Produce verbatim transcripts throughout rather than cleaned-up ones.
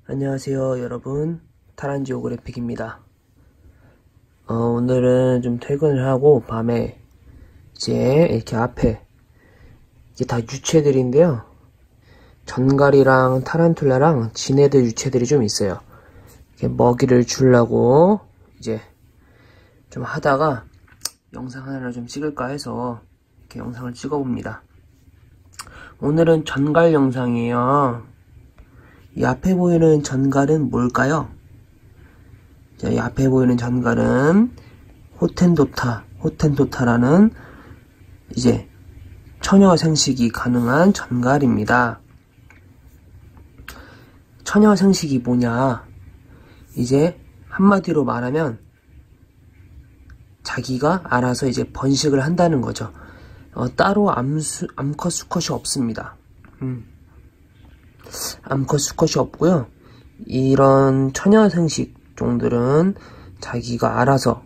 안녕하세요 여러분, 타란지오그래픽입니다. 어, 오늘은 좀 퇴근을 하고 밤에 이제 이렇게 앞에 이게 다 유채들인데요, 전갈이랑 타란툴라랑 지네드 유채들이 좀 있어요. 이렇게 먹이를 주려고 이제 좀 하다가 영상 하나를 좀 찍을까 해서 이렇게 영상을 찍어봅니다. 오늘은 전갈 영상이에요. 이 앞에 보이는 전갈은 뭘까요? 자, 이 앞에 보이는 전갈은 호텐토타, 호텐토타라는 이제 처녀 생식이 가능한 전갈입니다. 처녀 생식이 뭐냐? 이제 한마디로 말하면 자기가 알아서 이제 번식을 한다는 거죠. 어, 따로 암수, 암컷, 수컷이 없습니다. 음. 암컷, 수컷이 없고요. 이런 처녀생식 종들은 자기가 알아서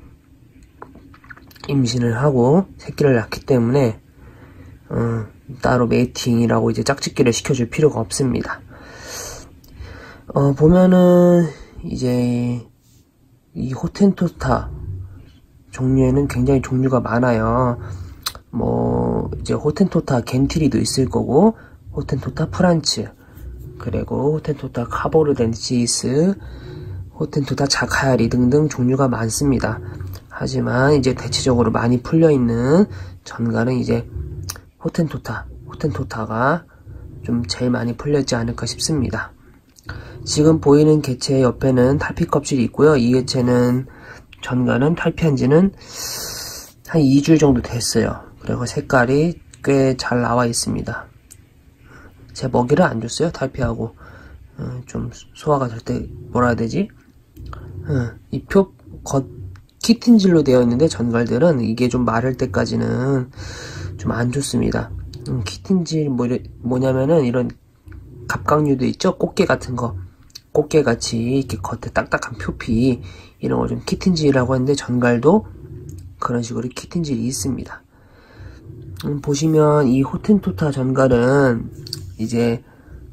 임신을 하고 새끼를 낳기 때문에 어, 따로 메이팅이라고 이제 짝짓기를 시켜줄 필요가 없습니다. 어, 보면은 이제 이 호텐토타 종류에는 굉장히 종류가 많아요. 뭐 이제 호텐토타 겐티리도 있을 거고, 호텐토타 프란츠, 그리고 호텐토타 카보르덴시스, 호텐토타 자카야리 등등 종류가 많습니다. 하지만 이제 대체적으로 많이 풀려있는 전갈은 이제 호텐토타, 호텐토타가 좀 제일 많이 풀려있지 않을까 싶습니다. 지금 보이는 개체 옆에는 탈피 껍질이 있고요. 이 개체는 전갈은 탈피한 지는 한 이 주 정도 됐어요. 그리고 색깔이 꽤 잘 나와 있습니다. 제 먹이를 안 줬어요. 탈피하고 어, 좀 소화가 될 때 뭐라 해야 되지? 어, 이 표 겉 키틴질로 되어 있는데 전갈들은 이게 좀 마를 때까지는 좀 안 좋습니다. 음, 키틴질 뭐 이래, 뭐냐면은 이런 갑각류도 있죠. 꽃게 같은 거, 꽃게 같이 이렇게 겉에 딱딱한 표피, 이런 걸 좀 키틴질이라고 하는데 전갈도 그런 식으로 키틴질이 있습니다. 음, 보시면 이 호텐토타 전갈은 이제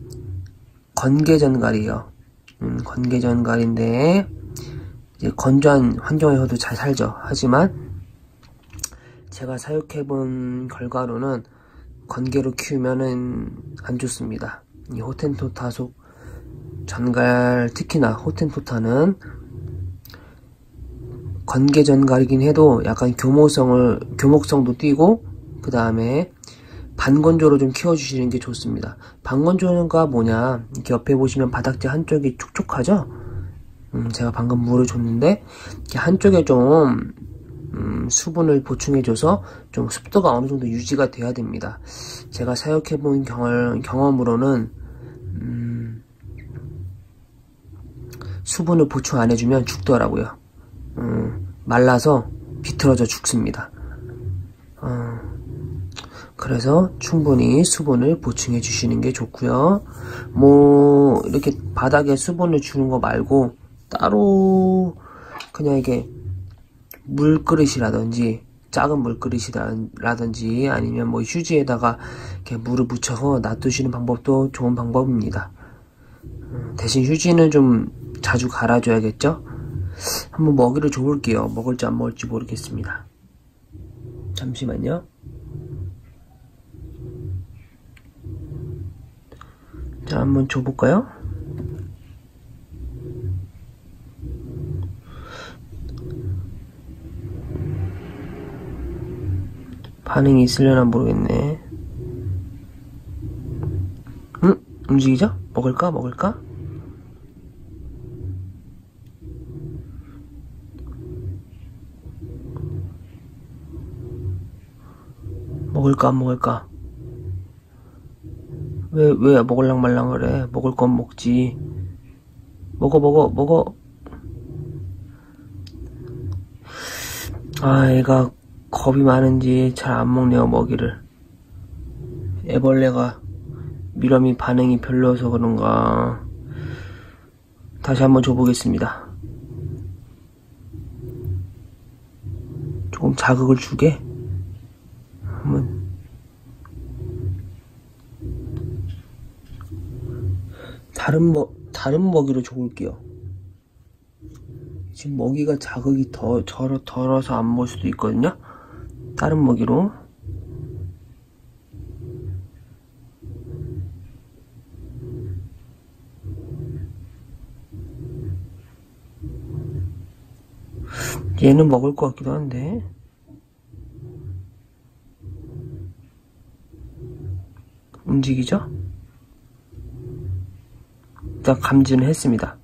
건개전갈이에요. 음, 건개전갈인데 이제 건조한 환경에서도 잘 살죠. 하지만 제가 사육해본 결과로는 건개로 키우면은 안 좋습니다. 이 호텐토타 속 전갈, 특히나 호텐토타는 건개전갈이긴 해도 약간 교모성을, 교목성도 띄고, 그 다음에 반건조로 좀 키워주시는 게 좋습니다. 반건조가 뭐냐, 이렇게 옆에 보시면 바닥재 한쪽이 촉촉하죠? 음, 제가 방금 물을 줬는데 이렇게 한쪽에 좀 음, 수분을 보충해줘서 좀 습도가 어느 정도 유지가 돼야 됩니다. 제가 사육해본 경험, 경험으로는 음, 수분을 보충 안 해주면 죽더라고요. 음, 말라서 비틀어져 죽습니다. 어, 그래서 충분히 수분을 보충해 주시는 게 좋고요. 뭐 이렇게 바닥에 수분을 주는 거 말고 따로 그냥 이게 물그릇이라든지 작은 물그릇이라든지 아니면 뭐 휴지에다가 이렇게 물을 묻혀서 놔두시는 방법도 좋은 방법입니다. 음, 대신 휴지는 좀 자주 갈아줘야겠죠? 한번 먹이를 줘볼게요. 먹을지 안 먹을지 모르겠습니다. 잠시만요. 자, 한번 줘볼까요? 반응이 있으려나 모르겠네. 응? 움직이죠? 먹을까? 먹을까? 먹을까 안 먹을까? 왜, 왜 먹을랑 말랑 그래? 먹을 건 먹지. 먹어, 먹어, 먹어. 아, 얘가 겁이 많은지 잘 안 먹네요, 먹이를. 애벌레가 미러미 반응이 별로여서 그런가. 다시 한번 줘보겠습니다. 조금 자극을 주게. 한번 다른 뭐 다른 먹이로 줘볼게요. 지금 먹이가 자극이 더 덜어, 덜어서 안 먹을 수도 있거든요. 다른 먹이로. 얘는 먹을 것 같기도 한데. 움직이죠? 일단 감지는 했습니다.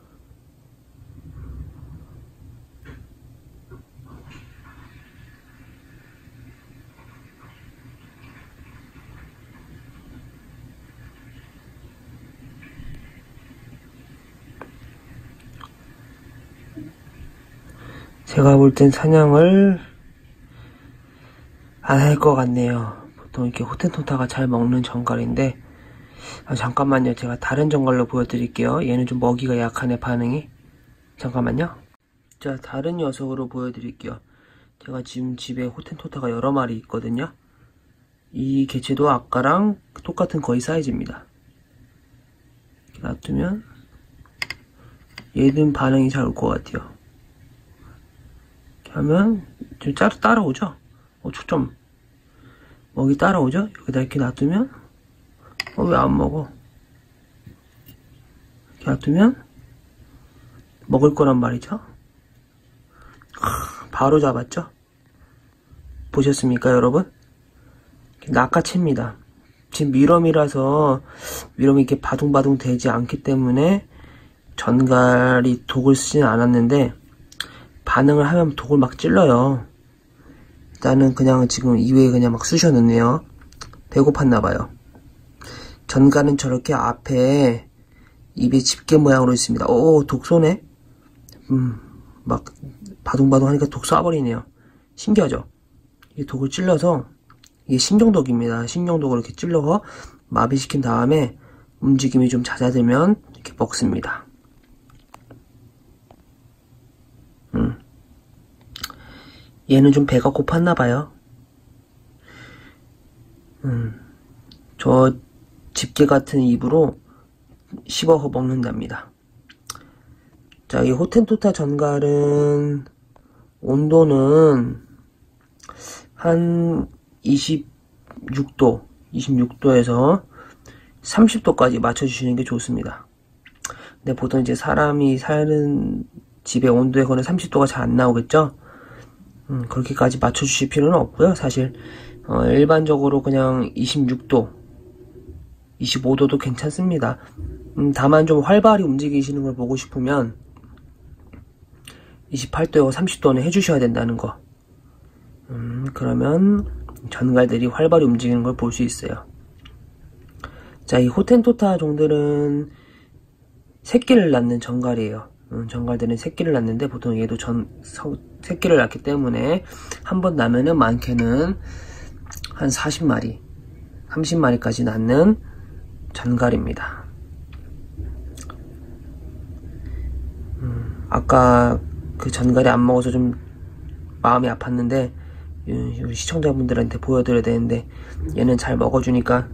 제가 볼 땐 사냥을 안 할 것 같네요. 보통 이렇게 호텐토타가 잘 먹는 정갈인데, 아, 잠깐만요. 제가 다른 정갈로 보여드릴게요. 얘는 좀 먹이가 약하네, 반응이. 잠깐만요. 자, 다른 녀석으로 보여드릴게요. 제가 지금 집에 호텐토타가 여러 마리 있거든요. 이 개체도 아까랑 똑같은 거의 사이즈입니다. 이렇게 놔두면 얘는 반응이 잘 올 것 같아요. 이렇게 하면 좀 따라, 따라오죠? 어, 초점. 먹이 따라오죠? 여기다 이렇게 놔두면 어, 왜 안 먹어? 이렇게 놔두면 먹을 거란 말이죠. 하, 바로 잡았죠? 보셨습니까, 여러분? 낚아챕니다. 지금 미럼이라서 미럼이 이렇게 바둥바둥 되지 않기 때문에 전갈이 독을 쓰지는 않았는데, 반응을 하면 독을 막 찔러요. 나는 그냥 지금 이외에 그냥 막 쑤셔 넣네요. 배고팠나봐요. 전갈은 저렇게 앞에 입에 집게 모양으로 있습니다. 오, 독 쏘네? 음, 막 바둥바둥 하니까 독 쏴버리네요. 신기하죠? 이 독을 찔러서, 이게 신경독입니다. 신경독을 이렇게 찔러서 마비시킨 다음에 움직임이 좀 잦아들면 이렇게 먹습니다. 음. 얘는 좀 배가 고팠나봐요. 음. 저 집게 같은 입으로 씹어 먹는답니다. 자, 이 호텐토타 전갈은 온도는 한 이십육 도, 이십육 도에서 삼십 도까지 맞춰주시는 게 좋습니다. 근데 보통 이제 사람이 사는 집의 온도에서는 삼십 도가 잘 안 나오겠죠? 음, 그렇게까지 맞춰주실 필요는 없고요. 사실 어, 일반적으로 그냥 이십육 도, 이십오 도도 괜찮습니다. 음, 다만 좀 활발히 움직이시는 걸 보고 싶으면 이십팔 도하고 삼십 도는 해주셔야 된다는 거. 음, 그러면 전갈들이 활발히 움직이는 걸 볼 수 있어요. 자, 이 호텐토타 종들은 새끼를 낳는 전갈이에요. 음, 전갈들은 새끼를 낳는데 보통 얘도 전, 서, 새끼를 낳기 때문에 한 번 낳으면은 많게는 한 사십 마리, 삼십 마리까지 낳는 전갈입니다. 음, 아까 그 전갈이 안 먹어서 좀 마음이 아팠는데 우리 시청자분들한테 보여드려야 되는데 얘는 잘 먹어주니까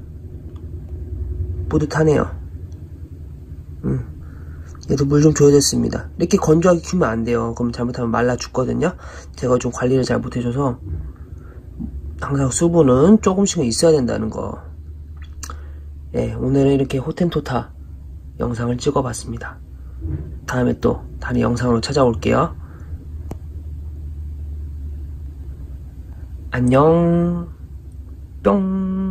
뿌듯하네요. 음. 얘도 물 좀 줘야 됐습니다. 이렇게 건조하게 키우면 안 돼요. 그럼 잘못하면 말라 죽거든요. 제가 좀 관리를 잘 못해줘서 항상 수분은 조금씩은 있어야 된다는 거. 예, 오늘은 이렇게 호텐토타 영상을 찍어봤습니다. 다음에 또 다른 영상으로 찾아올게요. 안녕 뿅.